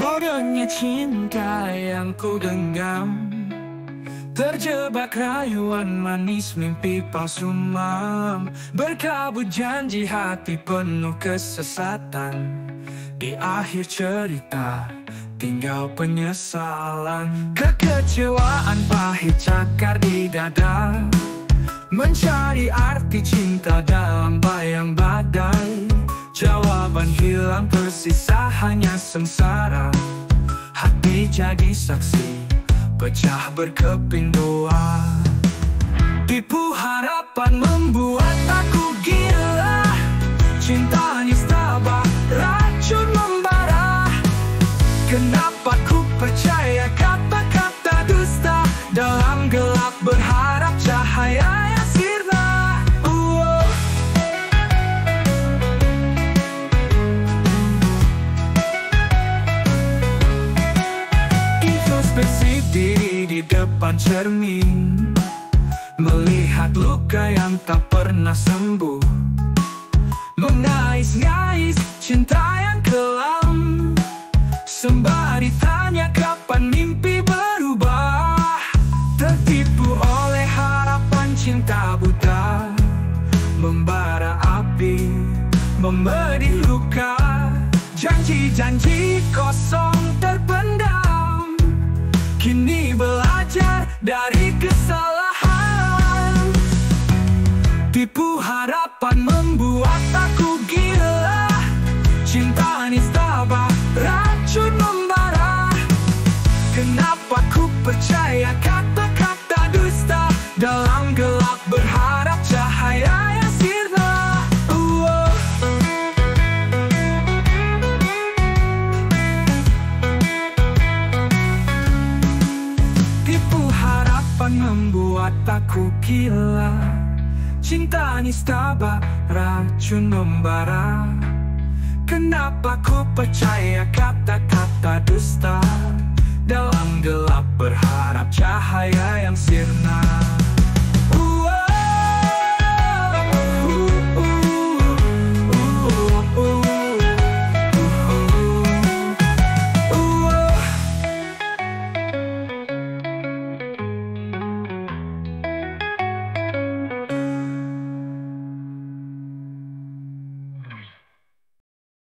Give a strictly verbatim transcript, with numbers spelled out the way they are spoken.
Bodohnya cinta yang ku genggam, terjebak rayuan manis mimpi palsu mam. Berkabut janji hati penuh kesesatan. Di akhir cerita tinggal penyesalan. Kekecewaan pahit cakar di dada, mencari arti cinta dalam bayang badai. Jawaban hilang, tersisa hanya sengsara. Hati jadi saksi, pecah berkeping dua. Tipu harapan membuat aku gila. Cinta nistaba, racun membara. Kenapa ku percaya kata-kata dusta? Dalam gelap berharap cahaya yang sirna. uh. Introspeksi diri di depan cermin, melihat luka yang tak pernah sembuh. Mengais-ngais cinta yang kelam, sembari tanya kapan mimpi berubah. Tertipu oleh harapan cinta buta, membara api, memedih luka. Janji-janji kosong terpendam, kini belajar dari kesalahan. Tipu harapan membuat aku gila. Cinta nistaba, racun membara. Kenapa ku percaya kata-kata dusta? Dalam gelap berharap cahaya yang sirna. uh. Tipu harapan membuat aku gila. Cinta nistaba, racun membara. Kenapa ku percaya kata-kata dusta?